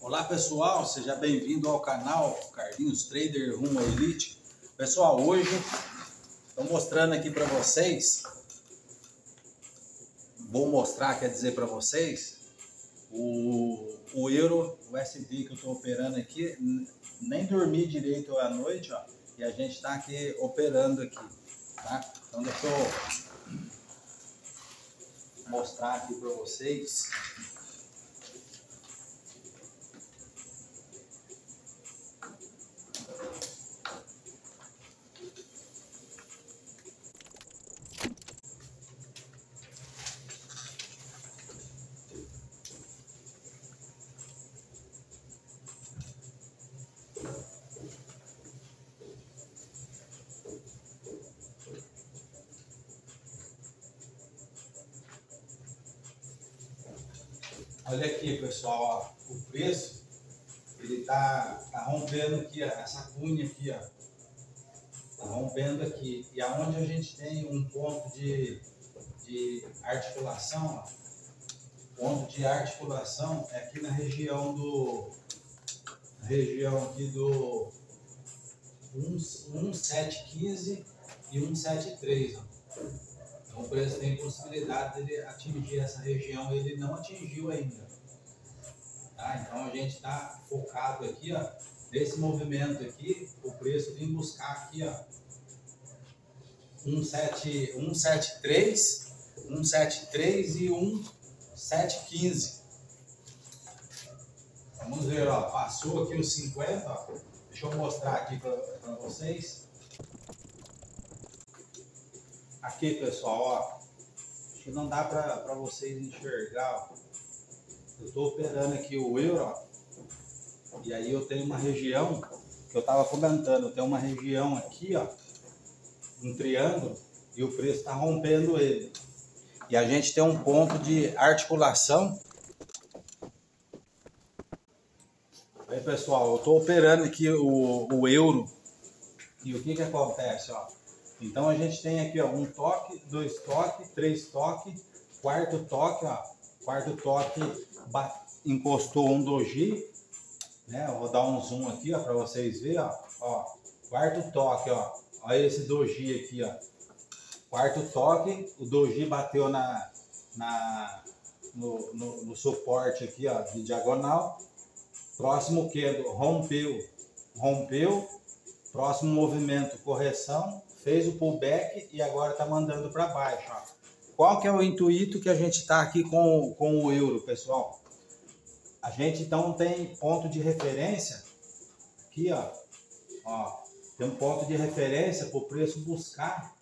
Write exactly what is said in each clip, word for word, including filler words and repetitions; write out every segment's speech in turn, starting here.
Olá pessoal, seja bem-vindo ao canal Carlinhos Trader Rumo à Elite. Pessoal, hoje estou mostrando aqui para vocês, vou mostrar, quer dizer para vocês, o, o Euro U S D que eu estou operando aqui. Nem dormi direito à noite, ó, e a gente está aqui operando aqui, tá? Então deixa eu mostrar aqui para vocês. Olha aqui, pessoal, ó, o preço, ele tá, tá rompendo aqui, ó, essa cunha aqui, ó, tá rompendo aqui. E aonde a gente tem um ponto de, de articulação, ó, ponto de articulação é aqui na região do, região aqui do um sete quinze e um sete três, ó. Então o preço tem possibilidade de ele atingir essa região, ele não atingiu ainda. Tá? Então a gente está focado aqui, ó, nesse movimento aqui, o preço vem buscar aqui, ó, um sete três, um sete três e um sete quinze. Vamos ver, ó, passou aqui os cinquenta, ó. Deixa eu mostrar aqui para vocês. Aqui, pessoal, ó, acho que não dá para vocês enxergar, ó. Eu estou operando aqui o euro, ó, e aí eu tenho uma região que eu estava comentando, eu tenho uma região aqui, ó, um triângulo, e o preço está rompendo ele. E a gente tem um ponto de articulação. Aí, pessoal, eu estou operando aqui o, o euro, e o que que acontece, ó? Então a gente tem aqui, ó, um toque, dois toques, três toques, quarto toque, ó, quarto toque encostou um doji, né? Eu vou dar um zoom aqui, ó, para vocês verem, ó, ó, quarto toque, ó, olha esse doji aqui, ó, quarto toque, o doji bateu na, na no, no, no suporte aqui, ó, de diagonal, próximo que rompeu, rompeu, próximo movimento correção, fez o pullback e agora está mandando para baixo, ó. Qual que é o intuito que a gente está aqui com, com o euro, pessoal? A gente então tem ponto de referência aqui, ó, ó, tem um ponto de referência para o preço buscar,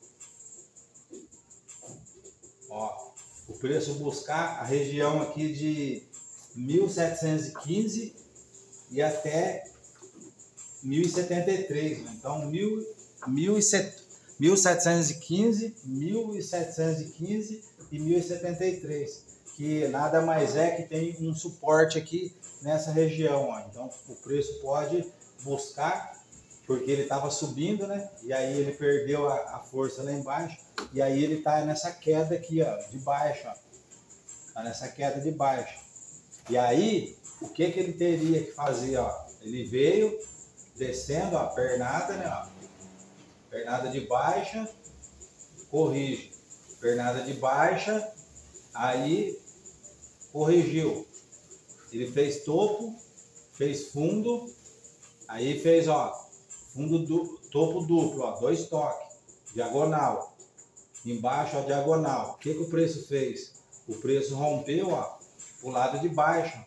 ó, o preço buscar a região aqui de mil setecentos e quinze e até mil e setenta e três, né? Então mil setecentos e quinze, mil setecentos e quinze e mil e setenta e três, que nada mais é que tem um suporte aqui nessa região, ó. Então o preço pode buscar, porque ele estava subindo, né? E aí ele perdeu a, a força lá embaixo, e aí ele está nessa queda aqui, ó, de baixo, ó. Tá nessa queda de baixo. E aí, o que que ele teria que fazer, ó? Ele veio descendo, ó, pernada, né, ó, pernada de baixa, corrige, pernada de baixa, aí corrigiu, ele fez topo, fez fundo, aí fez, ó, fundo du, topo duplo, ó, dois toques, diagonal, embaixo, ó, diagonal. O que que o preço fez? O preço rompeu, ó, pro lado de baixo,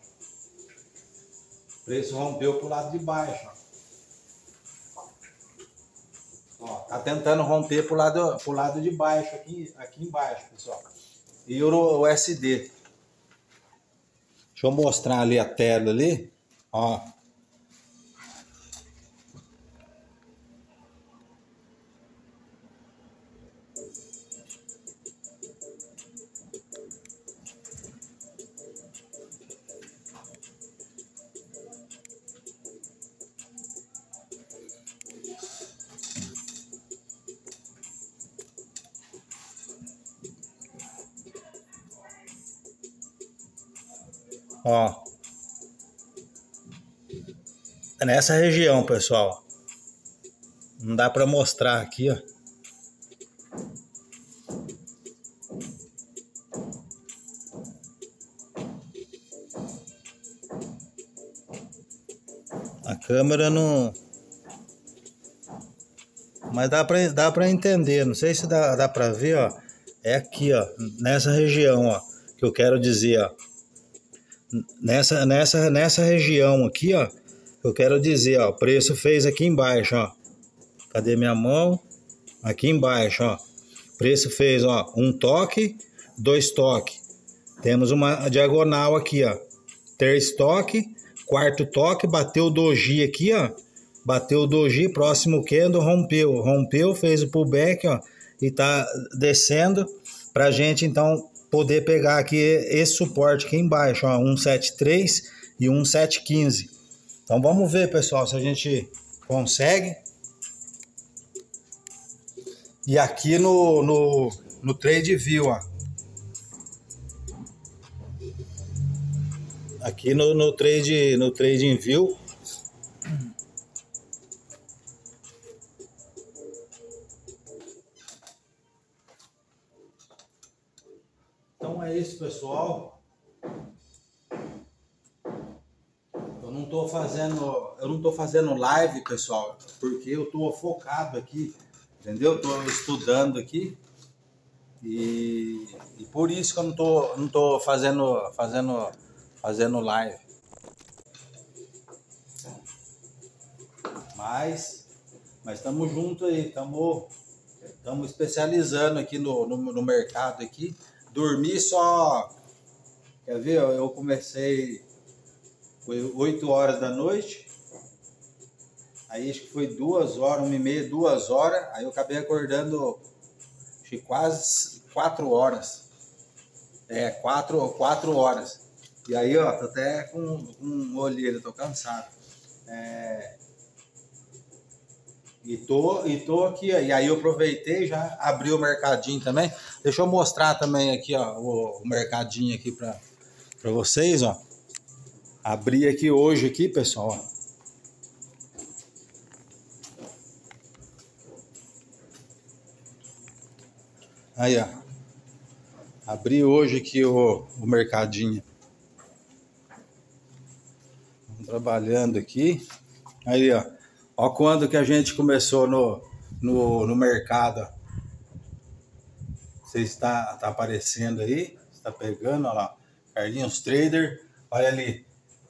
o preço rompeu pro lado de baixo, ó. Ó, tá tentando romper pro lado, pro lado de baixo, aqui, aqui embaixo, pessoal. Euro U S D. Deixa eu mostrar ali a tela ali, ó. Ó, nessa região, pessoal. Não dá para mostrar aqui, ó. A câmera não... Mas dá para dá para entender, não sei se dá, dá para ver, ó. É aqui, ó, nessa região, ó, que eu quero dizer, ó. Nessa, nessa, nessa região aqui, ó, eu quero dizer, ó, o preço fez aqui embaixo, ó. Cadê minha mão? Aqui embaixo, ó. O preço fez, ó, um toque, dois toques. Temos uma diagonal aqui, ó. Três toques, quarto toque, bateu o doji aqui, ó. Bateu o doji, próximo candle, rompeu. Rompeu, fez o pullback, ó. E tá descendo pra gente, então, poder pegar aqui esse suporte aqui embaixo, ó. um sete três e um sete quinze. Então, vamos ver, pessoal, se a gente consegue. E aqui no, no, no Trade View, ó. Aqui no, no, trade, no Trading View. Então é isso, pessoal. Eu não tô fazendo, eu não tô fazendo live, pessoal, porque eu tô focado aqui. Entendeu? Estou estudando aqui e, e por isso que eu não tô, não tô fazendo, fazendo, fazendo live. Mas mas estamos juntos aí, estamos estamos especializando aqui no, no, no mercado aqui. Dormi só, quer ver? Eu comecei, foi oito horas da noite. Aí acho que foi duas horas, uma e meia, duas horas. Aí eu acabei acordando, acho que quase quatro horas. É, quatro, quatro horas. E aí, ó, tô até com, com olheira, tô cansado. É, e, tô, e tô aqui, ó, e aí eu aproveitei, já abri o mercadinho também. Deixa eu mostrar também aqui, ó, o, o mercadinho aqui pra, pra vocês, ó. Abri aqui hoje aqui, pessoal, ó. Aí, ó. Abri hoje aqui o, o mercadinho. Estamos trabalhando aqui. Aí, ó. Ó quando que a gente começou no, no, no mercado. Você está tá aparecendo aí. Está pegando, ó lá. Carlinhos Trader. Olha ali.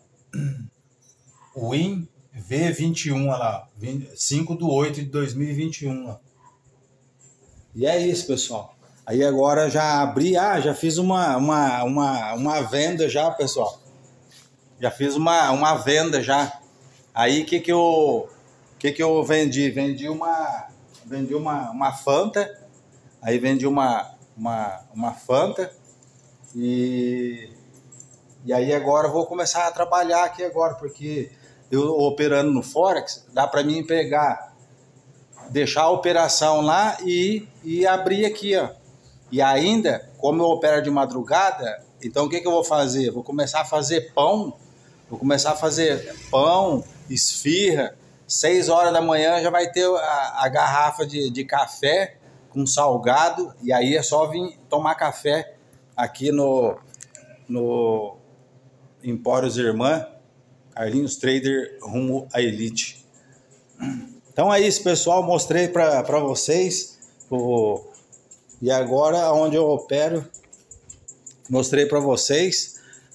Win V vinte e um, olha lá. cinco de oito de dois mil e vinte e um, ó. E é isso, pessoal. Aí agora já abri, ah, já fiz uma, uma, uma, uma venda já, pessoal. Já fiz uma, uma venda já. Aí o que que eu, que que eu vendi? Vendi uma, vendi uma, uma Fanta. Aí vendi uma, uma, uma Fanta. E, e aí agora eu vou começar a trabalhar aqui agora, porque eu operando no Forex, dá para mim pegar, deixar a operação lá e, e abrir aqui, ó. E ainda, como eu opero de madrugada, então o que que eu vou fazer? Vou começar a fazer pão, vou começar a fazer pão, esfirra. Seis horas da manhã já vai ter a, a garrafa de, de café com salgado, e aí é só vir tomar café aqui no, no Empórios Irmã, Carlinhos Trader rumo à Elite. Então é isso, pessoal, mostrei para vocês o... E agora, onde eu opero, mostrei para vocês.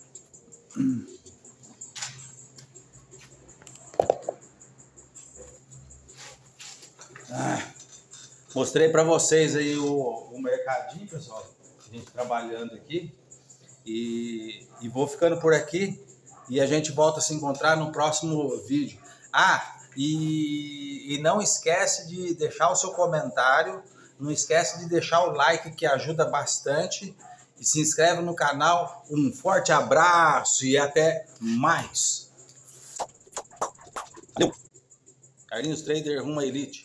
Ah, mostrei para vocês aí o, o mercadinho, pessoal. A gente trabalhando aqui. E, e vou ficando por aqui. E a gente volta a se encontrar no próximo vídeo. Ah, e, e não esquece de deixar o seu comentário. Não esquece de deixar o like, que ajuda bastante. E se inscreve no canal. Um forte abraço e até mais. Carlinhos Trader rumo à Elite.